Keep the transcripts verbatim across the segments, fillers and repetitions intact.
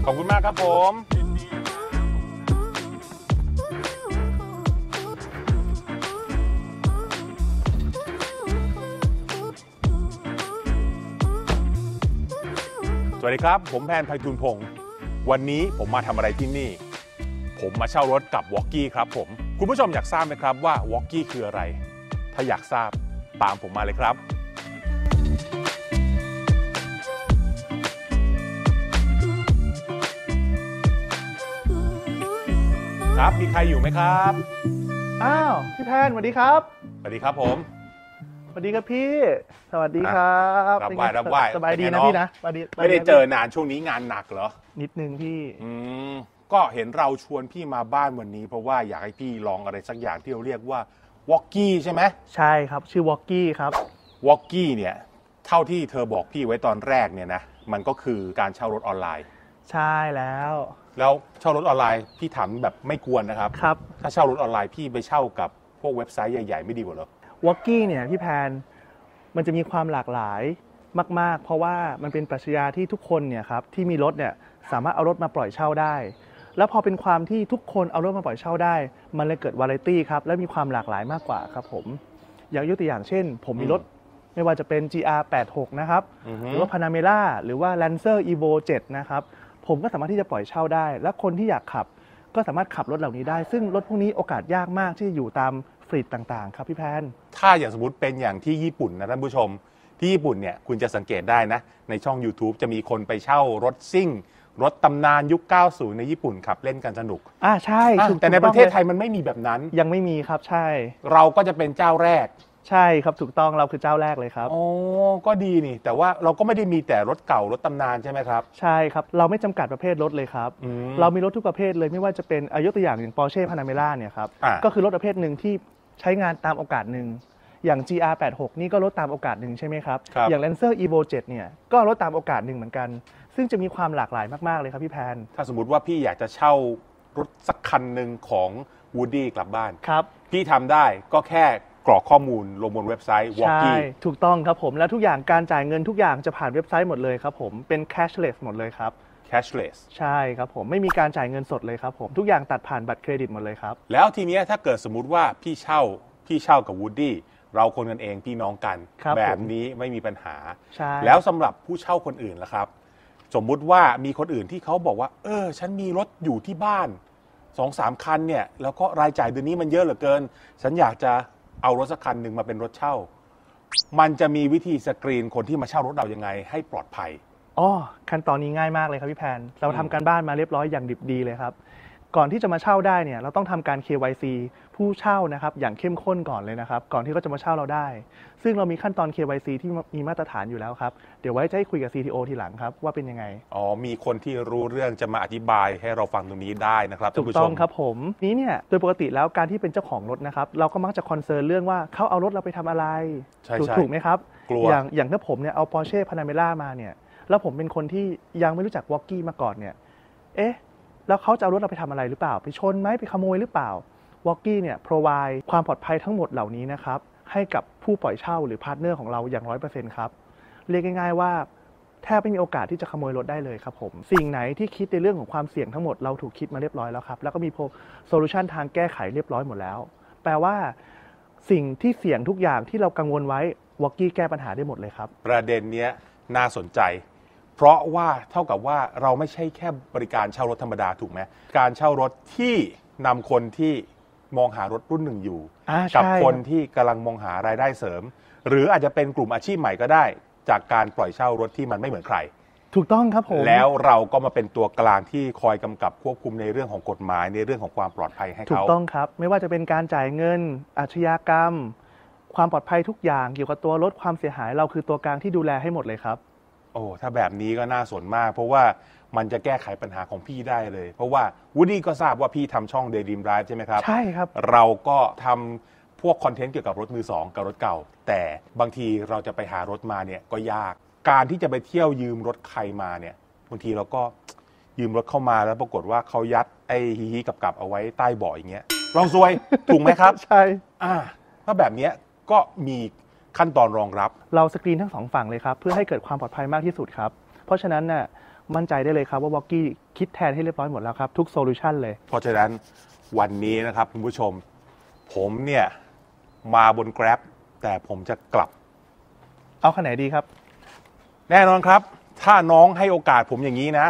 ขอบคุณมากครับผมสวัสดีครับผมแพนไพฑูรย์พงศ์วันนี้ผมมาทำอะไรที่นี่ผมมาเช่ารถกับวอกกี้ครับผมคุณผู้ชมอยากทราบไหมครับว่าวอกกี้คืออะไรถ้าอยากทราบตามผมมาเลยครับครับมีใครอยู่ไหมครับอ้าวพี่แพนสวัสดีครับสวัสดีครับผมสวัสดีครับพี่สวัสดีครับรับไหว้รับไหว้สบายดีนะพี่นะไม่ได้เจอนานช่วงนี้งานหนักเหรอนิดนึงพี่อืมก็เห็นเราชวนพี่มาบ้านวันนี้เพราะว่าอยากให้พี่ลองอะไรสักอย่างที่เราเรียกว่าวอกกี้ใช่ไหมใช่ครับชื่อวอกกี้ครับวอกกี้เนี่ยเท่าที่เธอบอกพี่ไว้ตอนแรกเนี่ยนะมันก็คือการเช่ารถออนไลน์ใช่แล้วแล้วเช่ารถออนไลน์พี่ถามแบบไม่กวนนะครับครับถ้าเช่ารถออนไลน์พี่ไปเช่ากับพวกเว็บไซต์ใหญ่ๆไม่ดีกว่าเหรอวอกกี้เนี่ยพี่แพนมันจะมีความหลากหลายมากๆเพราะว่ามันเป็นปรัชญาที่ทุกคนเนี่ยครับที่มีรถเนี่ยสามารถเอารถมาปล่อยเช่าได้แล้วพอเป็นความที่ทุกคนเอารถมาปล่อยเช่าได้มันเลยเกิดวาไรตี้ครับและมีความหลากหลายมากกว่าครับผมอย่างยกตัวอย่างเช่นผมมีรถไม่ว่าจะเป็น จี อาร์ แปดสิบหก นะครับหรือว่า Panamera หรือว่า Lancer Evo เจ็ดนะครับผมก็สามารถที่จะปล่อยเช่าได้และคนที่อยากขับก็สามารถขับรถเหล่านี้ได้ซึ่งรถพวกนี้โอกาสยากมากที่จะอยู่ตามฟลีตต่างๆครับพี่แพนถ้าอย่างสมมติเป็นอย่างที่ญี่ปุ่นนะท่านผู้ชมที่ญี่ปุ่นเนี่ยคุณจะสังเกตได้นะในช่อง YouTube จะมีคนไปเช่ารถซิ่งรถตำนานยุคเก้าสิบในญี่ปุ่นขับเล่นกันสนุกอ่าใช่แต่ในประเทศไทยมันไม่มีแบบนั้นยังไม่มีครับใช่เราก็จะเป็นเจ้าแรกใช่ครับถูกต้องเราคือเจ้าแรกเลยครับอ๋อก็ดีนี่แต่ว่าเราก็ไม่ได้มีแต่รถเก่ารถตำนานใช่ไหมครับใช่ครับเราไม่จำกัดประเภทรถเลยครับเรามีรถทุกประเภทเลยไม่ว่าจะเป็นยกตัวอย่างอย่าง Porsche Panamera เนี่ยครับก็คือรถประเภทหนึ่งที่ใช้งานตามโอกาสหนึ่งอย่าง จี อาร์ แปดสิบหก นี่ก็ลดตามโอกาสหนึ่งใช่ไหมครับอย่าง Lancer Evo เจ็ดเนี่ยก็ลดตามโอกาสหนึ่งเหมือนกันซึ่งจะมีความหลากหลายมากๆเลยครับพี่แพนถ้าสมมติว่าพี่อยากจะเช่ารถสักคันหนึ่งของ Woody กลับบ้านครับพี่ทำได้ก็แค่กรอกข้อมูลลงบนเว็บไซต์ Walkie ใช่ถูกต้องครับผมและทุกอย่างการจ่ายเงินทุกอย่างจะผ่านเว็บไซต์หมดเลยครับผมเป็น cashless หมดเลยครับ cashless ใช่ครับผมไม่มีการจ่ายเงินสดเลยครับผมทุกอย่างตัดผ่านบัตรเครดิตหมดเลยครับแล้วทีนี้ถ้าเกิดสมมุติว่าพี่เช่าพี่เช่ากับ Woody เราคนกันเองพี่น้องกันแบบนี้ไม่มีปัญหาแล้วสำหรับผู้เช่าคนอื่นล่ะครับสมมุติว่ามีคนอื่นที่เขาบอกว่าเออฉันมีรถอยู่ที่บ้าน สองสาม คันเนี่ยแล้วก็รายจ่ายเดือนนี้มันเยอะเหลือเกินฉันอยากจะเอารถสักคันหนึ่งมาเป็นรถเช่ามันจะมีวิธีสกรีนคนที่มาเช่ารถเรายังไงให้ปลอดภัยอ๋อขั้นตอนนี้ง่ายมากเลยครับพี่แพนเราทำการบ้านมาเรียบร้อยอย่างดิบดีเลยครับก่อนที่จะมาเช่าได้เนี่ยเราต้องทำการ เค วาย ซี ผู้เช่านะครับอย่างเข้มข้นก่อนเลยนะครับก่อนที่เขาจะมาเช่าเราได้ซึ่งเรามีขั้นตอน เค วาย ซี ที่มีมาตรฐานอยู่แล้วครับเดี๋ยวไว้จะให้คุยกับ ซี ที โอ ทีหลังครับว่าเป็นยังไงอ๋อมีคนที่รู้เรื่องจะมาอธิบายให้เราฟังตรงนี้ได้นะครับถูกต้องครับผมนี้เนี่ยโดยปกติแล้วการที่เป็นเจ้าของรถนะครับเราก็มักจะคอนเซิร์นเรื่องว่าเขาเอารถเราไปทำอะไรถูกไหมครับอย่างอย่างถ้าผมเนี่ยเอา Porsche Panamera มาเนี่ยแล้วผมเป็นคนที่ยังไม่รู้จักวอกกี้มาก่อนเนี่ยเอ๊ะแล้วเขาจะเอารถเราไปทำอะไรหรือเปล่าไปชนไหมไปขโมยหรือเปล่าวอกกี้เนี่ย provide ความปลอดภัยทั้งหมดเหล่านี้นะครับให้กับผู้ปล่อยเช่าหรือพาร์ทเนอร์ของเราอย่าง ร้อยเปอร์เซ็นต์ ครับเรียกง่ายๆว่าแทบไม่มีโอกาสที่จะขโมยรถได้เลยครับผมสิ่งไหนที่คิดในเรื่องของความเสี่ยงทั้งหมดเราถูกคิดมาเรียบร้อยแล้วครับแล้วก็มีโซลูชันทางแก้ไขเรียบร้อยหมดแล้วแปลว่าสิ่งที่เสี่ยงทุกอย่างที่เรากังวลไว้วอกกี้แก้ปัญหาได้หมดเลยครับประเด็นนี้น่าสนใจเพราะว่าเท่ากับว่าเราไม่ใช่แค่บริการเช่ารถธรรมดาถูกไหมการเช่ารถที่นำคนที่มองหารถรุ่นหนึ่งอยู่กับคนที่กำลังมองหารายได้เสริมหรืออาจจะเป็นกลุ่มอาชีพใหม่ก็ได้จากการปล่อยเช่ารถที่มันไม่เหมือนใครถูกต้องครับผมแล้วเราก็มาเป็นตัวกลางที่คอยกำกับควบคุมในเรื่องของกฎหมายในเรื่องของความปลอดภัยให้เขาถูกต้องครับไม่ว่าจะเป็นการจ่ายเงินอาชญากรรมความปลอดภัยทุกอย่างเกี่ยวกับตัวรถความเสียหายเราคือตัวกลางที่ดูแลให้หมดเลยครับโอ้ถ้าแบบนี้ก็น่าสนมากเพราะว่ามันจะแก้ไขปัญหาของพี่ได้เลยเพราะว่าวูดดี้ก็ทราบว่าพี่ทำช่อง Daydream Drive ใช่ไหมครับใช่ครับเราก็ทำพวกคอนเทนต์เกี่ยวกับรถมือสองกับรถเก่าแต่บางทีเราจะไปหารถมาเนี่ยก็ยากการที่จะไปเที่ยวยืมรถใครมาเนี่ยบางทีเราก็ยืมรถเข้ามาแล้วปรากฏว่าเขายัดไอ้ฮีฮีกับๆเอาไว้ใต้เบาะอย่างเงี้ยลองซวยถูกไหมครับใช่อ่าถ้าแบบนี้ก็มีขั้นตอนรองรับเราสกรีนทั้งสองฝั่งเลยครับเพื่อให้เกิดความปลอดภัยมากที่สุดครับเพราะฉะนั้นน่ะมั่นใจได้เลยครับว่าวอกกี้คิดแทนให้เรียบร้อยหมดแล้วครับทุกโซลูชันเลยเพราะฉะนั้นวันนี้นะครับคุณผู้ชมผมเนี่ยมาบน Grab แต่ผมจะกลับเอาคันไหนดีครับแน่นอนครับถ้าน้องให้โอกาสผมอย่างนี้นะ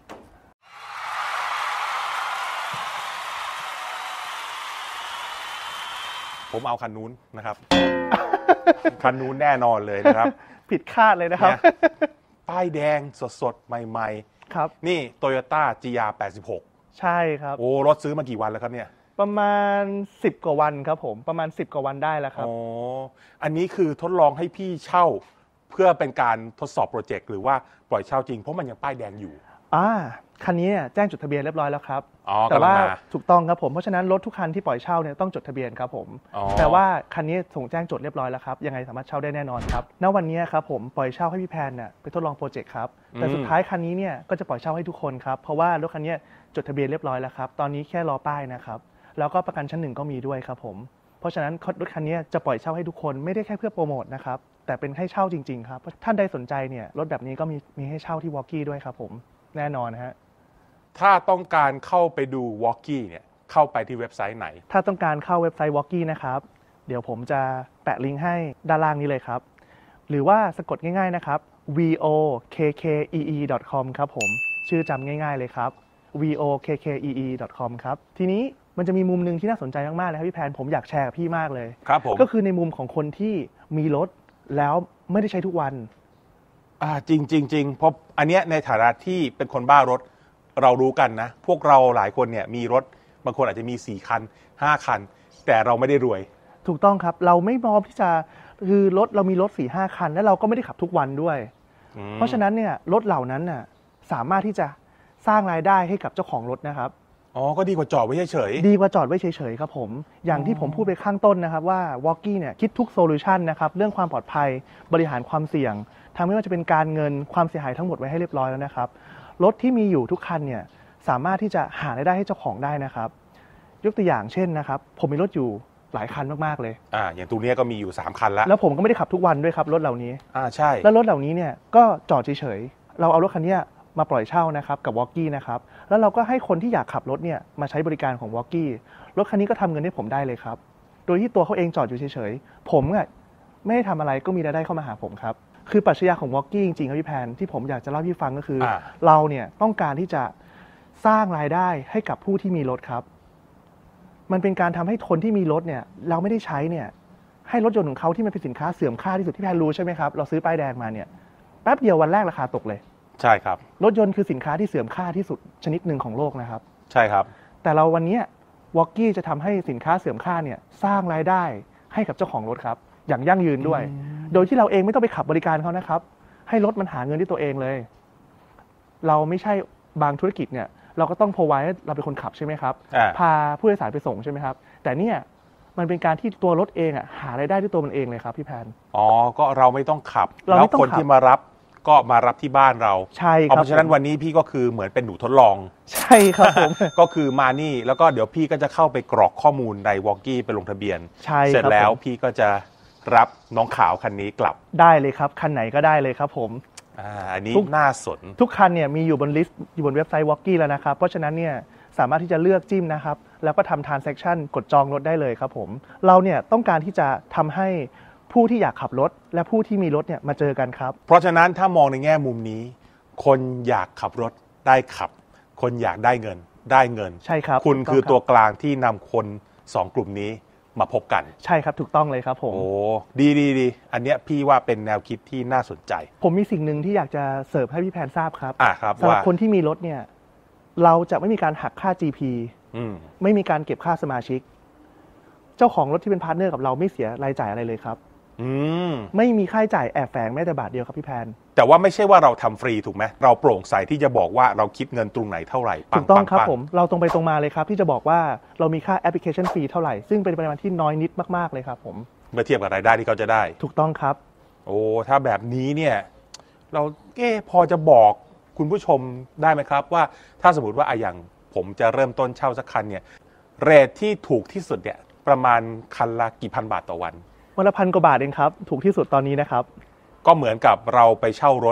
ผมเอาคันนู้นนะครับ คันนู้นแน่นอนเลยนะครับผิดคาดเลยนะครับป้ายแดงสดๆใหม่ๆครับนี่ Toyota จี อาร์ แปดสิบหกใช่ครับโอ้รถซื้อมากี่วันแล้วครับเนี่ยประมาณสิบกว่าวันครับผมประมาณสิบกว่าวันได้แล้วครับอ๋ออันนี้คือทดลองให้พี่เช่าเพื่อเป็นการทดสอบโปรเจกต์หรือว่าปล่อยเช่าจริงเพราะมันยังป้ายแดงอยู่อ่าคันนี้แจ้งจดทะเบียนเรียบร้อยแล้วครับอ๋อแต่ว่าถูกต้องครับผมเพราะฉะนั้นรถทุกคันที่ปล่อยเช่าเนี่ยต้องจดทะเบียนครับผมแต่ว่าคันนี้ส่งแจ้งจดเรียบร้อยแล้วครับยังไงสามารถเช่าได้แน่นอนครับณวันนี้ครับผมปล่อยเช่าให้พี่แพนเนี่ยไปทดลองโปรเจกต์ครับแต่สุดท้ายคันนี้เนี่ยก็จะปล่อยเช่าให้ทุกคนครับเพราะว่ารถคันนี้จดทะเบียนเรียบร้อยแล้วครับตอนนี้แค่รอป้ายนะครับแล้วก็ประกันชั้นหนึ่งก็มีด้วยครับผมเพราะฉะนั้นรถคันนี้จะปล่อยเช่าให้ทุกคนไม่ได้แค่เพื่อโปรโมทนะครับแต่เป็นให้เช่าจริงๆครับท่านใดสนใจเนี่ยรถแบบนี้ก็มีมีให้เช่าที่วอลกี้ด้วยครับผมแน่นอนฮะถ้าต้องการเข้าไปดูวอลกี้เนี่ยเข้าไปที่เว็บไซต์ไหนถ้าต้องการเข้าเว็บไซต์วอลกี้นะครับเดี๋ยวผมจะแปะลิงก์ให้ด้านล่างนี้เลยครับหรือว่าสะกดง่ายๆนะครับ วี โอ เค เค อี อี ดอท คอม ครับผมชื่อจำง่ายๆเลยครับ วี โอ เค เค อี อี ดอท คอม ครับทีนี้มันจะมีมุมหนึ่งที่น่าสนใจมากๆเลยครับพี่แพนผมอยากแชร์กับพี่มากเลยครับผมก็คือในมุมของคนที่มีรถแล้วไม่ได้ใช้ทุกวันอ่าจริงจริงจริงเพราะอันเนี้ยในฐานะที่เป็นคนบ้ารถเรารู้กันนะพวกเราหลายคนเนี่ยมีรถบางคนอาจจะมีสี่คันห้าคันแต่เราไม่ได้รวยถูกต้องครับเราไม่พร้อมที่จะคือรถเรามีรถ สี่ห้า คันและเราก็ไม่ได้ขับทุกวันด้วยเพราะฉะนั้นเนี่ยรถเหล่านั้นน่ะสามารถที่จะสร้างรายได้ให้กับเจ้าของรถนะครับอ๋อก็ดีกว่าจอดไว้เฉยๆดีกว่าจอดไว้เฉยๆครับผมอย่างที่ผมพูดไปข้างต้นนะครับว่าวอลกี้เนี่ยคิดทุกโซลูชันนะครับเรื่องความปลอดภัยบริหารความเสี่ยงทำไม่ว่าจะเป็นการเงินความเสียหายทั้งหมดไว้ให้เรียบร้อยแล้วนะครับรถที่มีอยู่ทุกคันเนี่ยสามารถที่จะหารายได้ให้เจ้าของได้นะครับยกตัวอย่างเช่นนะครับผมมีรถอยู่หลายคันมากๆเลยอ่าอย่างตัวนี้ก็มีอยู่สามคันแล้วแล้วผมก็ไม่ได้ขับทุกวันด้วยครับรถเหล่านี้อ่าใช่แล้วรถเหล่านี้เนี่ยก็จอดเฉยๆเราเอารถคันนี้มาปล่อยเช่านะครับกับวอลกี้นะครับแล้วเราก็ให้คนที่อยากขับรถเนี่ยมาใช้บริการของวอลกี้รถคันนี้ก็ทำเงินให้ผมได้เลยครับโดยที่ตัวเขาเองจอดอยู่เฉยๆผมอ่ะไม่ได้ทำอะไรก็มีรายได้เข้ามาหาผมครับคือปรัชญาของวอลกี้จริงๆครับพี่แพนที่ผมอยากจะเล่าให้พี่ฟังก็คือเราเนี่ยต้องการที่จะสร้างรายได้ให้กับผู้ที่มีรถครับมันเป็นการทำให้คนที่มีรถเนี่ยเราไม่ได้ใช้เนี่ยให้รถยนต์ของเขาที่มันเป็นสินค้าเสื่อมค่าที่สุดที่แพนรู้ใช่ไหมครับเราซื้อป้ายแดงมาเนี่ยแป๊บเดียววันแรกราคาตกเลยใช่ครับรถยนต์คือสินค้าที่เสื่อมค่าที่สุดชนิดหนึ่งของโลกนะครับใช่ครับแต่เราวันนี้วอลกี้จะทำให้สินค้าเสื่อมค่าเนี่ยสร้างรายได้ให้กับเจ้าของรถครับอย่างยั่งยืนด้วยโดยที่เราเองไม่ต้องไปขับบริการเขานะครับให้รถมันหาเงินด้วยตัวเองเลยเราไม่ใช่บางธุรกิจเนี่ยเราก็ต้องพอไว้เราเป็นคนขับใช่ไหมครับพาผู้โดยสารไปส่งใช่ไหมครับแต่เนี่ยมันเป็นการที่ตัวรถเองอ่ะหารายได้ด้วยตัวมันเองเลยครับพี่แพนอ๋อก็เราไม่ต้องขับแล้วคนที่มารับก็มารับที่บ้านเราใช่ครับเพราะฉะนั้นวันนี้พี่ก็คือเหมือนเป็นหนูทดลองใช่ครับผมก็คือมานี่แล้วก็เดี๋ยวพี่ก็จะเข้าไปกรอกข้อมูลในวอลกี้ไปลงทะเบียนใช่เสร็จแล้วพี่ก็จะรับน้องขาวคันนี้กลับได้เลยครับคันไหนก็ได้เลยครับผมอ่าอันนี้น่าสนทุกคันเนี่ยมีอยู่บนลิสต์อยู่บนเว็บไซต์วอลกี้แล้วนะครับเพราะฉะนั้นเนี่ยสามารถที่จะเลือกจิ้มนะครับแล้วก็ทำ transaction กดจองรถได้เลยครับผมเราเนี่ยต้องการที่จะทำให้ผู้ที่อยากขับรถและผู้ที่มีรถเนี่ยมาเจอกันครับเพราะฉะนั้นถ้ามองในแง่มุมนี้คนอยากขับรถได้ขับคนอยากได้เงินได้เงินใช่ครับคุณคือตัวกลางที่นำคนสองกลุ่มนี้มาพบกันใช่ครับถูกต้องเลยครับผมโอ้ดีดีดีอันเนี้ยพี่ว่าเป็นแนวคิดที่น่าสนใจผมมีสิ่งหนึ่งที่อยากจะเสิร์ฟให้พี่แพนทราบครับอ่าครับสำหรับคนที่มีรถเนี่ยเราจะไม่มีการหักค่า จี พีอืมไม่มีการเก็บค่าสมาชิกเจ้าของรถที่เป็นพาร์ทเนอร์กับเราไม่เสียรายจ่ายอะไรเลยครับอืมไม่มีค่าใช้จ่ายแอบแฝงแม้แต่บาทเดียวครับพี่แพนแต่ว่าไม่ใช่ว่าเราทำฟรีถูกไหมเราโปร่งใสที่จะบอกว่าเราคิดเงินตรงไหนเท่าไหร่ถูกต้องครับผมเราตรงไปตรงมาเลยครับที่จะบอกว่าเรามีค่าแอปพลิเคชันฟรีเท่าไหร่ซึ่งเป็นปริมาณที่น้อยนิดมากๆเลยครับผมเมื่อเทียบกับรายได้ที่เขาจะได้ถูกต้องครับโอ้ถ้าแบบนี้เนี่ยเราเอ๊ะพอจะบอกคุณผู้ชมได้ไหมครับว่าถ้าสมมติว่าอย่างผมจะเริ่มต้นเช่าสักคันเนี่ยเรทที่ถูกที่สุดเนี่ยประมาณคันละกี่พันบาทต่อวันวันละพันกว่าบาทเองครับถูกที่สุดตอนนี้นะครับก็เหมือนกับเราไปเช่ารถ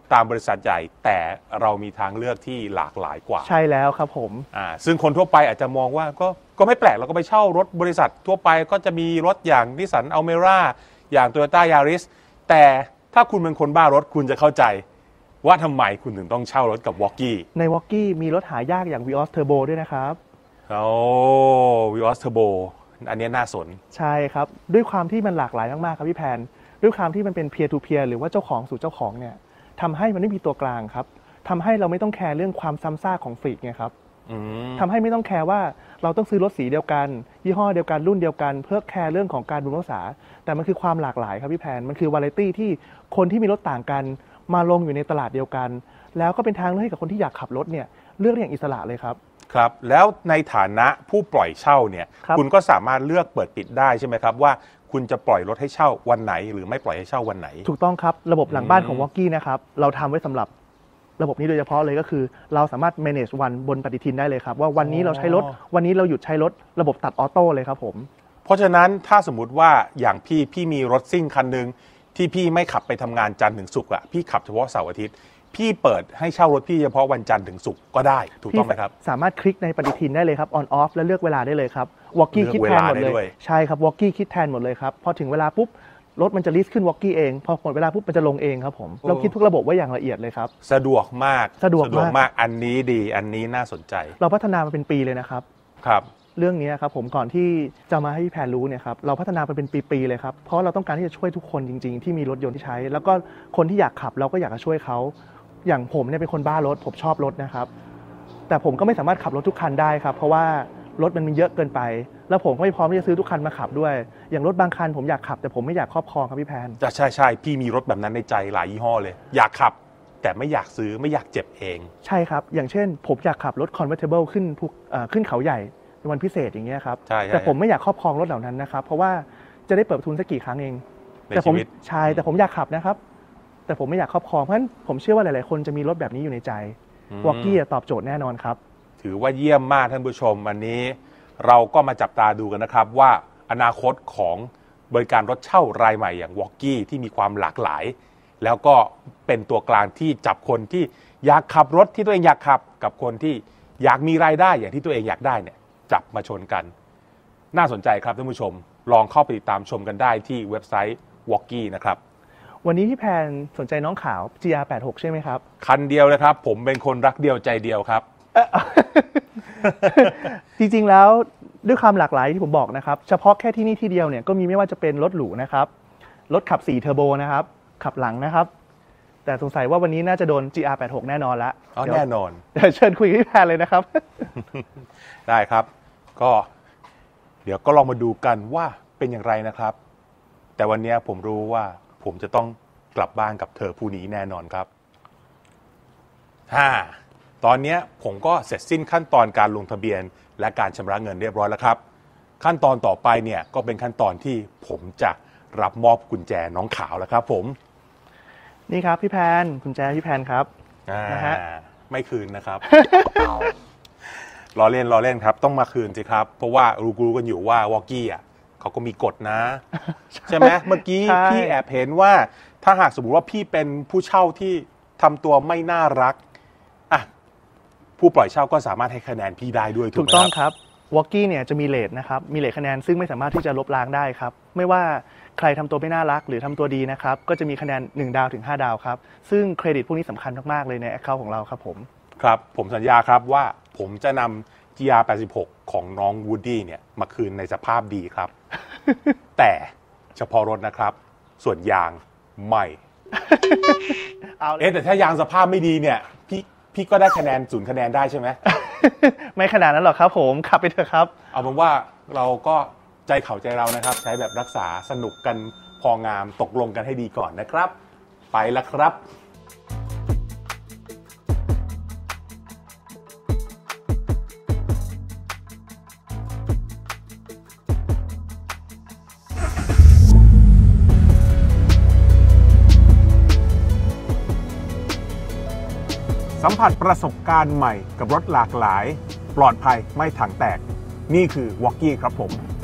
ตามบริษัทใหญ่แต่เรามีทางเลือกที่หลากหลายกว่าใช่แล้วครับผมอ่าซึ่งคนทั่วไปอาจจะมองว่าก็ก็ไม่แปลกเราก็ไปเช่ารถบริษัททั่วไปก็จะมีรถอย่างนิสสันอัลเมร่าอย่าง Toyota Yaris แต่ถ้าคุณเป็นคนบ้ารถคุณจะเข้าใจว่าทำไมคุณถึงต้องเช่ารถกับ Walkie ใน Walkie มีรถหายากอย่าง Vios Turbo ด้วยนะครับโอ้ Vios Turbo อันนี้น่าสนใช่ครับด้วยความที่มันหลากหลายมากๆครับพี่แพนด้วยความที่มันเป็น peer to peer หรือว่าเจ้าของสู่เจ้าของเนี่ยทำให้มันไม่มีตัวกลางครับทำให้เราไม่ต้องแคร์เรื่องความซ้ำซากของฟลีกไงครับทำให้ไม่ต้องแคร์ว่าเราต้องซื้อรถสีเดียวกันยี่ห้อเดียวกันรุ่นเดียวกันเพื่อแคร์เรื่องของการบำรุงรักษาแต่มันคือความหลากหลายครับพี่แพนมันคือวาไรตี้ที่คนที่มีรถต่างกันมาลงอยู่ในตลาดเดียวกันแล้วก็เป็นทางเลือกให้กับคนที่อยากขับรถเนี่ยเลือกได้อย่างอิสระเลยครับครับแล้วในฐานะผู้ปล่อยเช่าเนี่ย ค, คุณก็สามารถเลือกเปิดปิดได้ใช่ไหมครับว่าคุณจะปล่อยรถให้เช่าวันไหนหรือไม่ปล่อยให้เช่าวันไหนถูกต้องครับระบบหลังบ้านของ Walkie นะครับเราทำไว้สำหรับระบบนี้โดยเฉพาะเลยก็คือเราสามารถ manage วันบนปฏิทินได้เลยครับว่าวันนี้เราใช้รถวันนี้เราหยุดใช้รถระบบตัดออโต้เลยครับผมเพราะฉะนั้นถ้าสมมุติว่าอย่างพี่พี่มีรถซิ่งคันนึงที่พี่ไม่ขับไปทำงานจันทร์ถึงศุกร์อะพี่ขับเฉพาะเสาร์อาทิตย์พี่เปิดให้เช่ารถพี่เฉพาะวันจันทร์ถึงศุกร์ก็ได้ถูกต้องไหมครับสามารถคลิกในปฏิทินได้เลยครับ on off แล้วเลือกเวลาได้เลยครับ Walkie คิดแทนหมดเลยใช่ครับ Walkie คิดแทนหมดเลยครับพอถึงเวลาปุ๊บรถมันจะลิสต์ขึ้น Walkie เองพอหมดเวลาปุ๊บมันจะลงเองครับผมเราคิดทุกระบบไว้อย่างละเอียดเลยครับสะดวกมากสะดวกมากอันนี้ดีอันนี้น่าสนใจเราพัฒนามาเป็นปีเลยนะครับครับเรื่องนี้ครับผมก่อนที่จะมาให้พี่แพนรู้เนี่ยครับเราพัฒนาไปเป็นปีๆเลยครับเพราะเราต้องการที่จะช่วยทุกคนจริงๆที่มีรถยนต์ที่ใช้แล้วก็คนที่อยากขับเราก็อยากจะช่วยเขาอย่างผมเนี่ยเป็นคนบ้ารถผมชอบรถนะครับแต่ผมก็ไม่สามารถขับรถทุกคันได้ครับเพราะว่ารถมันมีเยอะเกินไปแล้วผมก็ไม่พร้อมที่จะซื้อทุกคันมาขับด้วยอย่างรถบางคันผมอยากขับแต่ผมไม่อยากครอบครองครับพี่แพนใช่ใช่พี่มีรถแบบนั้นในใจหลายยี่ห้อเลยอยากขับแต่ไม่อยากซื้อไม่อยากเจ็บเองใช่ครับอย่างเช่นผมอยากขับรถ convertible ขึ้นภูขึ้นเขาใหญ่ในวันพิเศษอย่างเงี้ยครับแต่ผมไม่อยากครอบครองรถเหล่านั้นนะครับเพราะว่าจะได้เปิดประทุนสักกี่ครั้งเองแต่ผมใช่แต่ผมอยากขับนะครับแต่ผมไม่อยากครอบครองเพราะฉะนั้นผมเชื่อว่าหลายๆคนจะมีรถแบบนี้อยู่ในใจ Walkie ตอบโจทย์แน่นอนครับถือว่าเยี่ยมมากท่านผู้ชมวันนี้เราก็มาจับตาดูกันนะครับว่าอนาคตของบริการรถเช่ารายใหม่อย่าง Walkie ที่มีความหลากหลายแล้วก็เป็นตัวกลางที่จับคนที่อยากขับรถที่ตัวเองอยากขับกับคนที่อยากมีรายได้อย่างที่ตัวเองอยากได้เนี่ยจับมาชนกันน่าสนใจครับท่านผู้ชมลองเข้าไปติดตามชมกันได้ที่เว็บไซต์ Walkie นะครับวันนี้พี่แพนสนใจน้องขาว จี อาร์ แปดสิบหก ใช่ไหมครับคันเดียวเลยครับผมเป็นคนรักเดียวใจเดียวครับจริงๆแล้วด้วยความหลากหลายที่ผมบอกนะครับเฉพาะแค่ที่นี่ที่เดียวเนี่ยก็มีไม่ว่าจะเป็นรถหรูนะครับรถขับสี่เทอร์โบนะครับขับหลังนะครับแต่สงสัยว่าวันนี้น่าจะโดน จี อาร์ แปดสิบหก แน่นอนละอ๋อแน่นอนเดี๋ยวเชิญคุยกับพี่แพนเลยนะครับได้ครับก็เดี๋ยวก็ลองมาดูกันว่าเป็นอย่างไรนะครับแต่วันนี้ผมรู้ว่าผมจะต้องกลับบ้านกับเธอผู้นี้แน่นอนครับฮ่าตอนนี้ผมก็เสร็จสิ้นขั้นตอนการลงทะเบียนและการชำระเงินเรียบร้อยแล้วครับขั้นตอนต่อไปเนี่ยก็เป็นขั้นตอนที่ผมจะรับมอบกุญแจน้องขาวแล้วครับผมนี่ครับพี่แพนกุญแจพี่แพนครับนะฮะไม่คืนนะครับรอเล่นรอเล่นครับต้องมาคืนสิครับเพราะว่ารู้ๆกันอยู่ว่าวอลกี้อ่ะเขาก็มีกฎนะใช่ไหมเมื่อกี้พี่แอบเห็นว่าถ้าหากสมมติว่าพี่เป็นผู้เช่าที่ทำตัวไม่น่ารักอ่ะผู้ปล่อยเช่าก็สามารถให้คะแนนพี่ได้ด้วยถูกไหมครับถูกต้องครับวอลกี้เนี่ยจะมีเรทนะครับมีเรทคะแนนซึ่งไม่สามารถที่จะลบล้างได้ครับไม่ว่าใครทำตัวไม่น่ารักหรือทำตัวดีนะครับก็จะมีคะแนนหนึ่งดาวถึงห้าดาวครับซึ่งเครดิตพวกนี้สำคัญมากๆเลยใน account ของเราครับผมครับผมสัญญาครับว่าผมจะนำ จี อาร์ แปดสิบหก ของน้องวูดดี้เนี่ยมาคืนในสภาพดีครับ แต่เฉพาะรถนะครับส่วนยางไม่เอ๊ะแต่ถ้ายางสภาพไม่ดีเนี่ยพี่พี่ก็ได้คะแนนศูนย์คะแนนได้ใช่ไหมไม่ขนาดนั้นหรอกครับผมขับไปเถอะครับเอาเป็นว่าเราก็ใจเขาใจเรานะครับใช้แบบรักษาสนุกกันพองามตกลงกันให้ดีก่อนนะครับไปแล้วครับสัมผัสประสบการณ์ใหม่กับรถหลากหลายปลอดภัยไม่ถังแตกนี่คือ Walkie ครับผม